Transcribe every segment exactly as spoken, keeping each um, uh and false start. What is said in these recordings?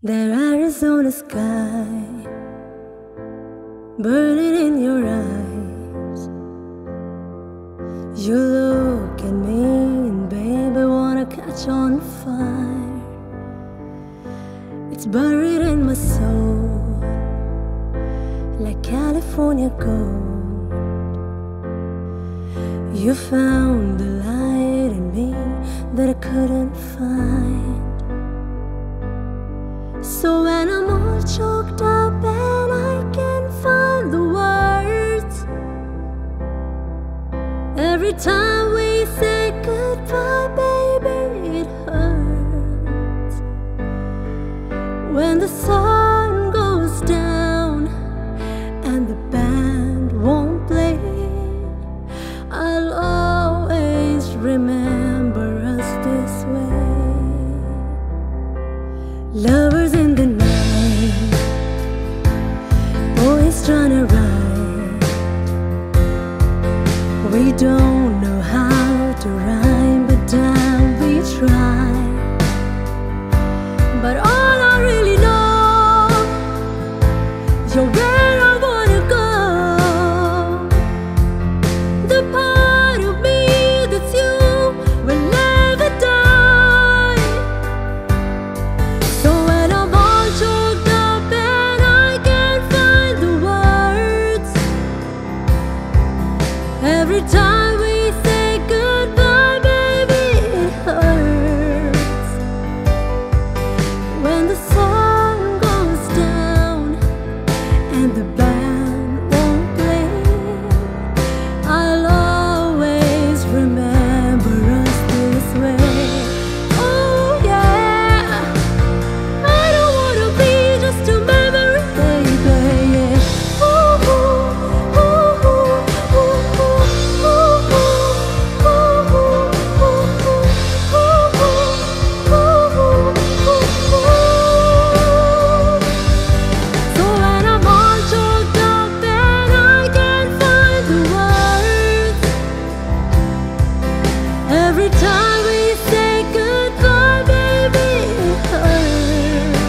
That Arizona sky burning in your eyes. You look at me and baby wanna catch on fire. It's buried in my soul like California gold. You found the light in me that I couldn't find. So when I'm all choked up and I can't find the words, every time we say goodbye, baby, it hurts. When the sun goes down and the band won't play, I'll always remember us this way. Lovers in the night, boys trying to ride. We don't know how to rhyme, but damn, we try. But all I really know, you're where I wanna go. The part of me that's you will never die. So when I'm all choked up and I can't find the words, every time we say goodbye, baby, it hurts. When the sun goes down and the band won't play, I'll always remember us this way. Oh yeah, I don't wanna be just a memory, baby. Yeah. Ooh, ooh, ooh, ooh, ooh, ooh, ooh, ooh, ooh, ooh, ooh, ooh. So when I'm all choked up and I can't find the words, every time we say goodbye, baby, it hurts.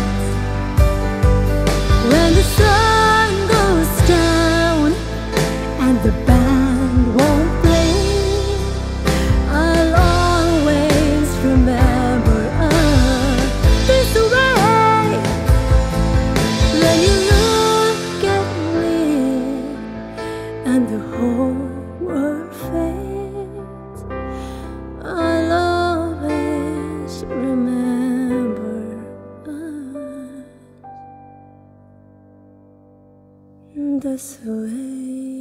When the sun goes down and the band won't play, I'll always remember us this way. When you look at me and the whole world fades, I'll always remember us this way.